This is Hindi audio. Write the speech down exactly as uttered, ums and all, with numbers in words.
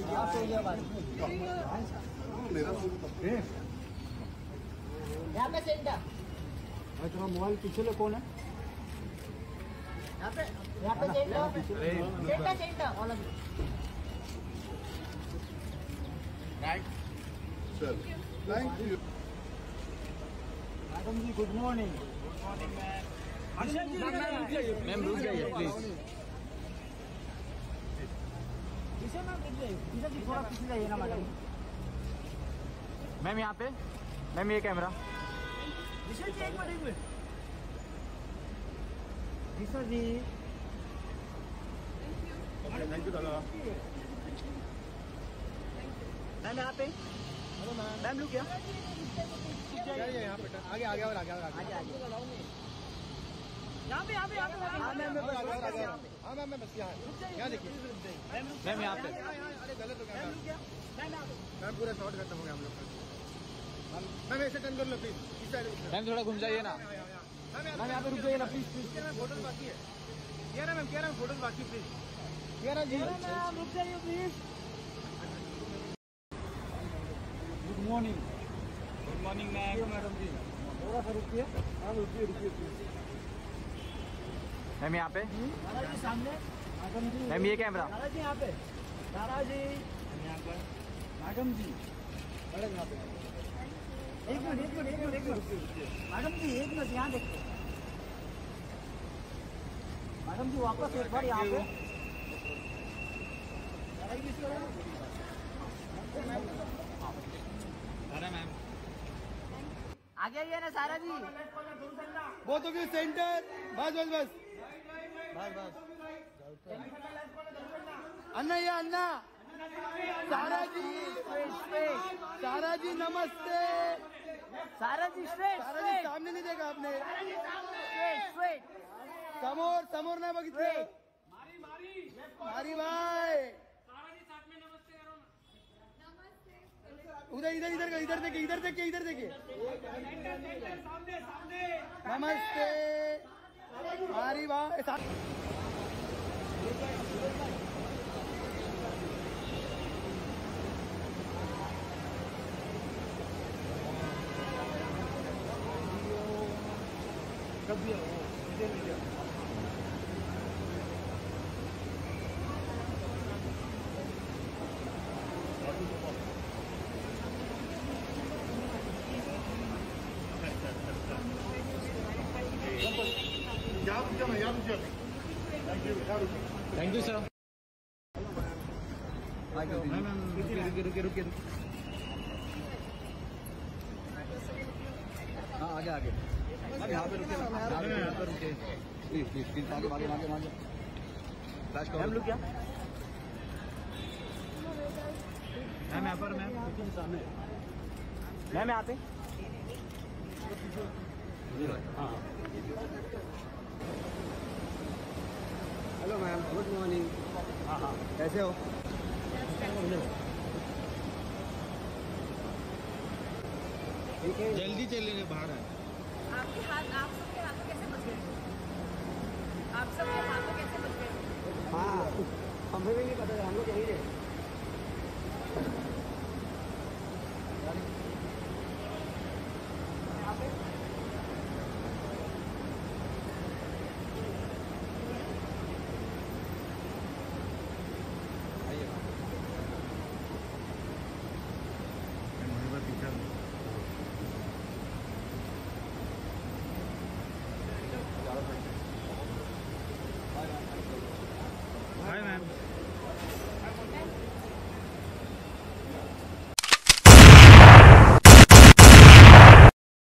यहाँ पे सेंटर। तुम्हारा मोबाइल पीछे ले कौन है? यहाँ पे यहाँ पे centre centre centre all of right sir, thank you madam ji. Good morning. Good morning ma'am. Ma'am रुक जाइए प्लीज। पीछे मैम रुक जाइए, पीछे जी थोड़ा पीछे जाइए ना मैडम। मैम यहाँ पे, मैम ये कैमरा। विशल जी एक मिनट एक minute. Vishal ji thank you दादा। मैम यहाँ पे। Hello ma'am. मैम लुक क्या? यहाँ पे आगे आगे और आगे और आगे आगे आगे यहाँ पे यहाँ पे यहाँ पे। हाँ मैम मैं बस हाँ मैम मैं बस यहाँ यहाँ देखिए मैम यहाँ पे। अरे गलत हो गया मैम यहाँ पे। मैम, पूरा शॉर्ट खत्म हो गया हम लोग का। मैम ऐसे टर्न कर लो प्लीज, इस साइड। मैम थोड़ा घूम जाइए ना। मैम यहाँ पे रुक जाइए ना प्लीज प्लीज। फोटो बाकी है। कह रहा मैम, कह रहा फोटो बाकी प्लीज। कह रहा जी। मैम रुक जाइए please. Good morning. Good morning ma'am. Madam ji थोड़ा सा रुकिए। हाँ रुकिए रुकिए प्लीज। मैम यहाँ पे। दादा जी सामने। मैडम जी। मैम ये कैमरा। दादा जी यहाँ पे। दादा जी यहाँ पर मैडम जी मैडम यहाँ पे। एक मिनट एक मिनट एक मिनट एक मिनट। मैडम जी एक मिनट यहाँ देखो। मैडम जी वापस एक बार यहाँ पे। अरे मैम आगे आइए ना Sara ji. Both of you centre. बस बस बस बस बस। अन्ना ये अन्ना। सारा जी सारा जी नमस्ते। सारा जी स्ट्रेट सारा जी सामने नहीं देखा आपने? स्ट्रेट स्ट्रेट समोर समोर नाही बघितले। मारी भाई उधर इधर इधर इधर देखिए इधर देखिए इधर देखिए। नमस्ते मारी भाई। कभी थैंक यू सर। रुकिए रुकिए रुकिए। हाँ आगे आगे यहाँ पे रुकिए। यहाँ पे रुकिए प्लीज प्लीज प्लीज। आगे आगे आगे आगे। फ्लैश करो। मैम लुक क्या? मैम यहाँ पर। मैम सामने। मैम यहाँ पे। हाँ हेलो मैम। Good morning. हाँ हाँ कैसे हो? जल्दी चलेंगे बाहर है। आपके हाथ आप सबके हाथों कैसे बच गए? आप सबके हाथों कैसे बच गए? हाँ हमें भी नहीं पता था, हम लोग यही